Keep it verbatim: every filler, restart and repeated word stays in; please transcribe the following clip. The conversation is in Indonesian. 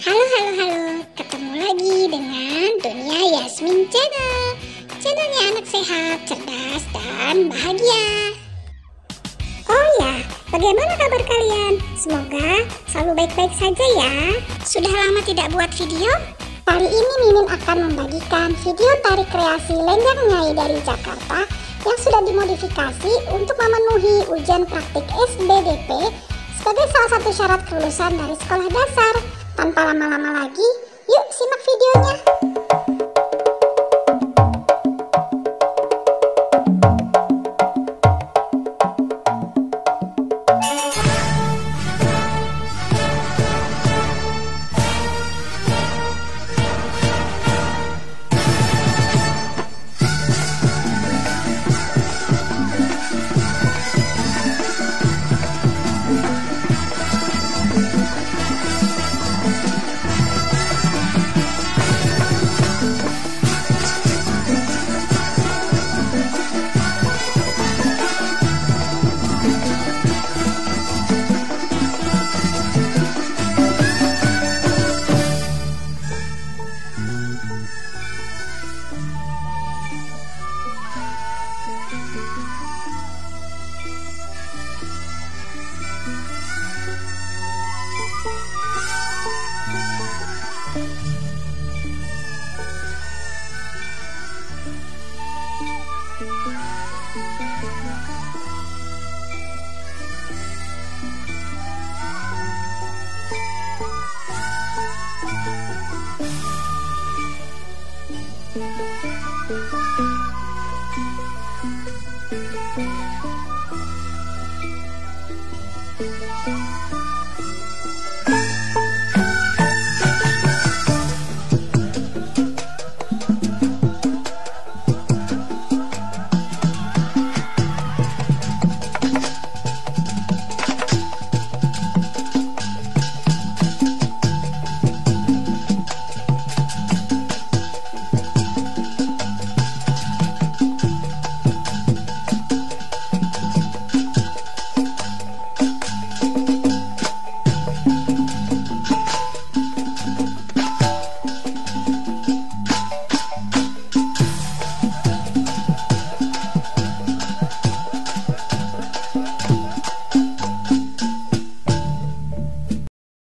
Halo halo halo, ketemu lagi dengan Dunia Yasmin Channel. Channelnya anak sehat, cerdas, dan bahagia. Oh ya, bagaimana kabar kalian? Semoga selalu baik-baik saja ya. Sudah lama tidak buat video? Kali ini Mimin akan membagikan video tari kreasi Lenggang Nyai dari Jakarta yang sudah dimodifikasi untuk memenuhi ujian praktik S B D P sebagai salah satu syarat kelulusan dari sekolah dasar. Tanpa lama-lama lagi, yuk simak videonya.